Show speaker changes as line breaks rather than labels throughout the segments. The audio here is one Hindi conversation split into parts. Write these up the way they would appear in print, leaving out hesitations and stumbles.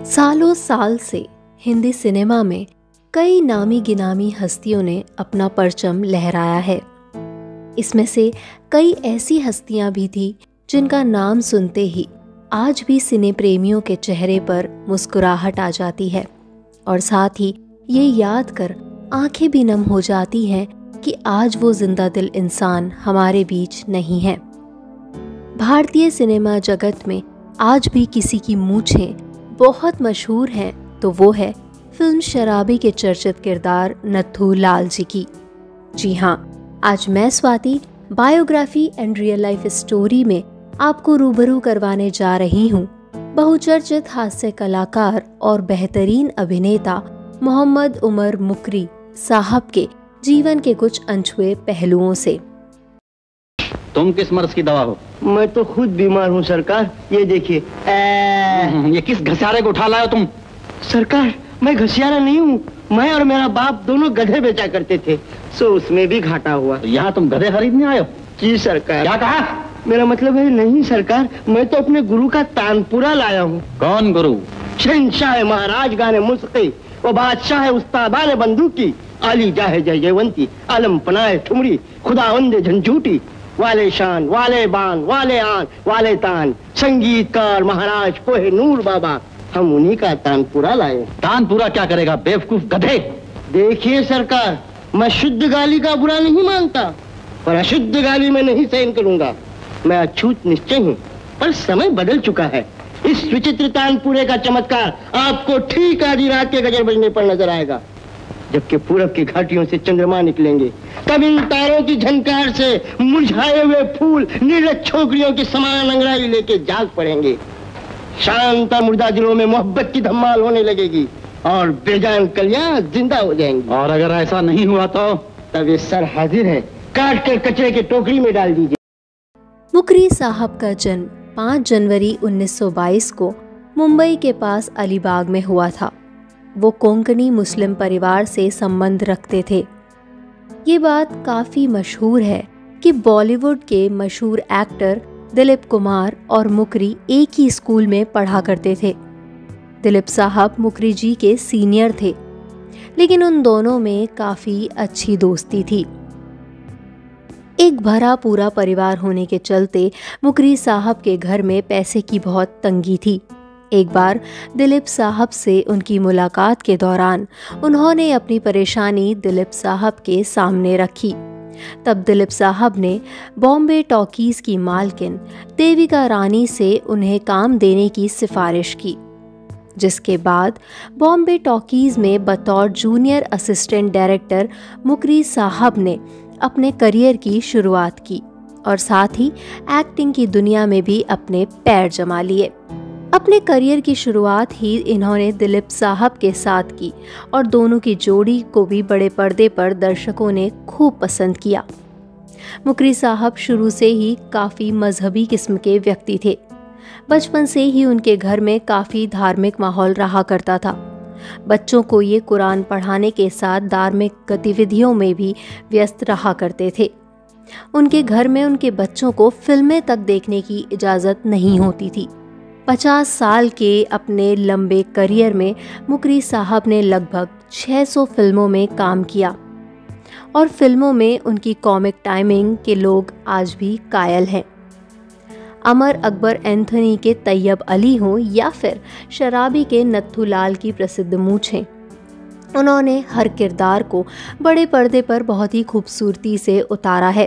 सालों साल से हिंदी सिनेमा में कई नामी गिनामी हस्तियों ने अपना परचम लहराया है। इसमें से कई ऐसी हस्तियां भी थी जिनका नाम सुनते ही आज भी सिने प्रेमियों के चेहरे पर मुस्कुराहट आ जाती है और साथ ही ये याद कर आंखें भी नम हो जाती हैं कि आज वो जिंदा दिल इंसान हमारे बीच नहीं है। भारतीय सिनेमा जगत में आज भी किसी की मूंछें बहुत मशहूर हैं तो वो है फिल्म शराबी के चर्चित किरदार नत्थू लाल जी की। जी हाँ, आज मैं Swati biography and real life story में आपको रूबरू करवाने जा रही हूँ बहुचर्चित हास्य कलाकार और बेहतरीन अभिनेता मोहम्मद उमर मुकरी साहब के जीवन के कुछ अनछुए पहलुओं से।
तुम किस मर्ज की दवा हो?
मैं तो खुद बीमार हूँ सरकार। ये देखिए।
ये किस घसियारे को उठा लाए हो तुम?
सरकार, मैं घसियारा नहीं हूँ। मैं और मेरा बाप दोनों गधे बेचा करते थे, सो उसमें भी घाटा हुआ।
तो यहाँ तुम गधे खरीदने आए हो?
जी सरकार।
क्या कहा?
मेरा मतलब है नहीं सरकार, मैं तो अपने गुरु का तानपुरा लाया हूँ।
कौन गुरु?
शहंशाह महाराज गाने मुस्की, वो बादशाह है उस्तादान बंदूकी, आली जाहे जयवंती, आलम पनाए ठुमरी, खुदावंदे झंझूटी, वाले शान वाले बान वाले आन वाले तान, संगीतकार महाराज कोहे नूर बाबा, हम उन्हीं का तानपुरा लाए।
तानपुरा क्या करेगा बेवकूफ गधे?
देखिए सरकार, मैं शुद्ध गाली का बुरा नहीं मानता, पर अशुद्ध गाली में नहीं सहन करूंगा। मैं अछूत निश्चय हूँ, पर समय बदल चुका है। इस विचित्र तानपुरे का चमत्कार आपको ठीक आधी रात के गजर बजने पर नजर आएगा, जबकि पूरब की घाटियों से चंद्रमा निकलेंगे। तब इन तारों की झनकार से मुरझाए हुए फूल नीरज छोकरियों की समान अंगड़ाई लेके जाग पड़ेंगे। शांत मुर्दा दिलों में मोहब्बत की धमाल होने लगेगी और बेजान कलियां जिंदा हो जाएंगी।
और अगर ऐसा नहीं हुआ तो?
तब ये सर हाजिर है, काट कर कचरे की टोकरी में डाल दीजिए।
मुकरी साहब का जन्म 5 जनवरी 1922 को मुंबई के पास अलीबाग में हुआ था। वो कोंकणी मुस्लिम परिवार से संबंध रखते थे। ये बात काफ़ी मशहूर है कि बॉलीवुड के मशहूर एक्टर दिलीप कुमार और मुकरी एक ही स्कूल में पढ़ा करते थे। दिलीप साहब मुकरी जी के सीनियर थे, लेकिन उन दोनों में काफ़ी अच्छी दोस्ती थी। एक भरा पूरा परिवार होने के चलते मुकरी साहब के घर में पैसे की बहुत तंगी थी। एक बार दिलीप साहब से उनकी मुलाकात के दौरान उन्होंने अपनी परेशानी दिलीप साहब के सामने रखी। तब दिलीप साहब ने बॉम्बे टॉकीज की मालकिन देविका रानी से उन्हें काम देने की सिफारिश की, जिसके बाद बॉम्बे टॉकीज में बतौर जूनियर असिस्टेंट डायरेक्टर मुकरी साहब ने अपने करियर की शुरुआत की और साथ ही एक्टिंग की दुनिया में भी अपने पैर जमा लिए। अपने करियर की शुरुआत ही इन्होंने दिलीप साहब के साथ की और दोनों की जोड़ी को भी बड़े पर्दे पर दर्शकों ने खूब पसंद किया। मुकरी साहब शुरू से ही काफ़ी मजहबी किस्म के व्यक्ति थे। बचपन से ही उनके घर में काफ़ी धार्मिक माहौल रहा करता था। बच्चों को ये कुरान पढ़ाने के साथ धार्मिक गतिविधियों में भी व्यस्त रहा करते थे। उनके घर में उनके बच्चों को फिल्में तक देखने की इजाज़त नहीं होती थी। 50 साल के अपने लंबे करियर में मुकरी साहब ने लगभग 600 फिल्मों में काम किया और फिल्मों में उनकी कॉमिक टाइमिंग के लोग आज भी कायल हैं। अमर अकबर एंथोनी के तैयब अली हों या फिर शराबी के नत्थू लाल की प्रसिद्ध मूंछें, उन्होंने हर किरदार को बड़े पर्दे पर बहुत ही खूबसूरती से उतारा है।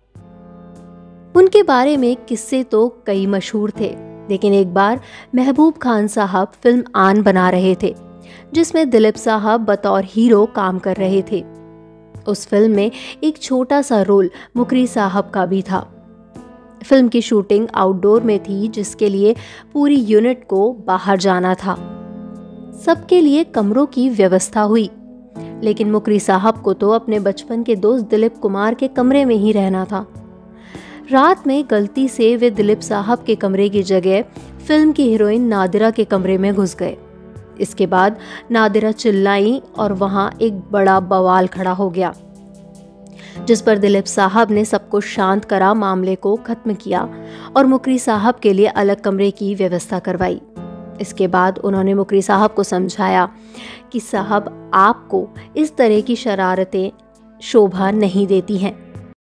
उनके बारे में किस्से तो कई मशहूर थे, लेकिन एक बार महबूब खान साहब फिल्म आन बना रहे थे, जिसमें दिलीप साहब बतौर हीरो काम कर रहे थे। उस फिल्म में एक छोटा सा रोल मुकरी साहब का भी था। फिल्म की शूटिंग आउटडोर में थी, जिसके लिए पूरी यूनिट को बाहर जाना था। सबके लिए कमरों की व्यवस्था हुई, लेकिन मुकरी साहब को तो अपने बचपन के दोस्त दिलीप कुमार के कमरे में ही रहना था। रात में गलती से वे दिलीप साहब के कमरे की जगह फिल्म की हीरोइन नादिरा के कमरे में घुस गए। इसके बाद नादिरा चिल्लाई और वहां एक बड़ा बवाल खड़ा हो गया, जिस पर दिलीप साहब ने सबको शांत करा, मामले को खत्म किया और मुकरी साहब के लिए अलग कमरे की व्यवस्था करवाई। इसके बाद उन्होंने मुकरी साहब को समझाया कि साहब आपको इस तरह की शरारतें शोभा नहीं देती हैं।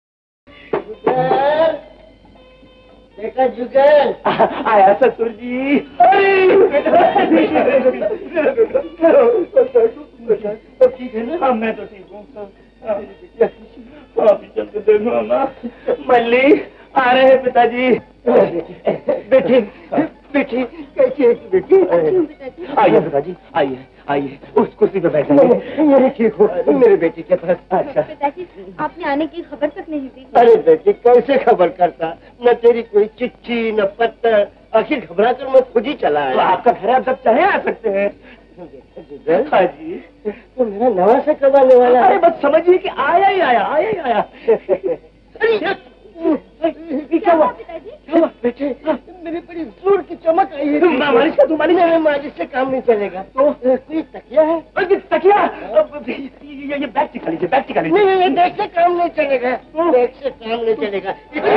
बेटा जुगल
आया ससुर जी।
ठीक है ना?
हाँ मैं तो ठीक हूँ। चल के देखो ना, मल्ली आ रहे हैं पिताजी।
बेटी बेटी कैसी है बेटी?
आइए पिताजी, आइए आइए, उस कुर्सी पे बैठे।
मेरे ठीक हो मेरे बेटी के पास।
अच्छा
पिताजी, आपने आने की खबर तक नहीं दी।
अरे बेटी कैसे खबर करता, न तेरी कोई चिट्ठी न पत्र, आखिर घबरा कर मैं खुद ही चला
तो
आया।
आपका घर आप जब चाहे आ सकते हैं। हाँ जी,
तो मेरा नवा सा कब आने वाला
अरे
है?
बस समझिए कि आया ही आया, आया ही आया।
क्या हुआ क्या हुआ बेटे? मेरी बड़ी जोर की चमक आई है।
मालिश का तुम्हारी
नहीं मालिश से काम नहीं चलेगा। तो कोई तकिया है?
तकिया, ये बैग टिका लीजिए, बैग टिका लीजिए।
नहीं बैग से काम नहीं चलेगा, बैग से काम नहीं चलेगा।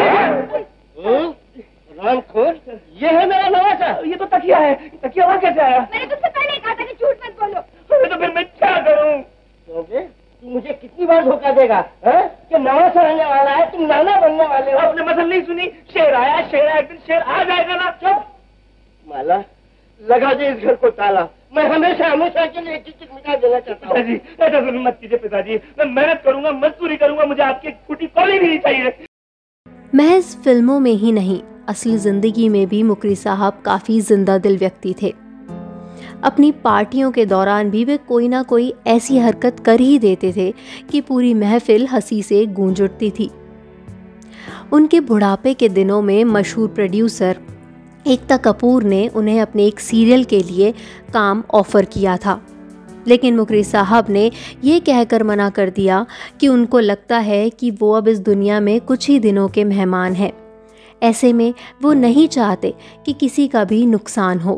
रामखोर, ये है मेरा नवा सा।
ये तो तकिया है, तकिया वहाँ कैसे आया?
मैंने तुमसे पहले कहा था कि झूठ मत बोलो।
अरे तो फिर मैं क्या करूँ?
तू मुझे कितनी बार धोखा देगा कि नवा सा रहने वाला है, तुम नाना बनने वाले हो।
आपने मसल नहीं सुनी? शेर आया, शेर आया, एक दिन शेर आ जाएगा ना।
चुप माला, लगा दे इस घर को ताला। मैं हमेशा हमेशा के लिए चिट मिटा देना चाहता हूँ।
पिताजी ऐसा जुल्म मत कीजिए पिताजी, मैं मेहनत करूंगा, मजदूरी करूंगा, मुझे आपकी फूटी कौड़ी नहीं चाहिए।
महज फिल्मों में ही नहीं, असली जिंदगी में भी मुकरी साहब काफ़ी जिंदा दिल व्यक्ति थे। अपनी पार्टियों के दौरान भी वे कोई ना कोई ऐसी हरकत कर ही देते थे कि पूरी महफिल हंसी से गूंज उठती थी। उनके बुढ़ापे के दिनों में मशहूर प्रोड्यूसर एकता कपूर ने उन्हें अपने एक सीरियल के लिए काम ऑफर किया था, लेकिन मुकरी साहब ने ये कहकर मना कर दिया कि उनको लगता है कि वो अब इस दुनिया में कुछ ही दिनों के मेहमान हैं। ऐसे में वो नहीं चाहते कि किसी का भी नुकसान हो।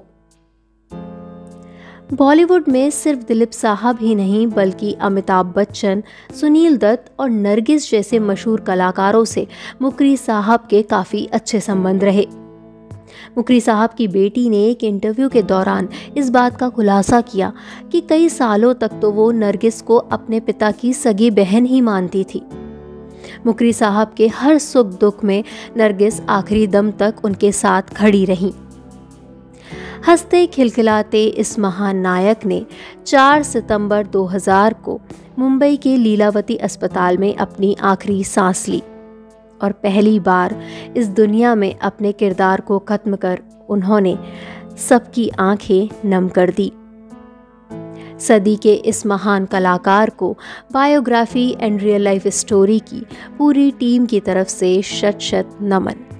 बॉलीवुड में सिर्फ दिलीप साहब ही नहीं बल्कि अमिताभ बच्चन, सुनील दत्त और नरगिस जैसे मशहूर कलाकारों से मुकरी साहब के काफ़ी अच्छे संबंध रहे। मुकरी साहब की बेटी ने एक इंटरव्यू के दौरान इस बात का खुलासा किया कि कई सालों तक तो वो नरगिस को अपने पिता की सगी बहन ही मानती थी। मुकरी साहब के हर सुख दुख में नरगिस आखिरी दम तक उनके साथ खड़ी रही। हंसते खिलखिलाते इस महान नायक ने 4 सितंबर 2000 को मुंबई के लीलावती अस्पताल में अपनी आखिरी सांस ली और पहली बार इस दुनिया में अपने किरदार को खत्म कर उन्होंने सबकी आंखें नम कर दी। सदी के इस महान कलाकार को biography and real life story की पूरी टीम की तरफ से शत शत नमन।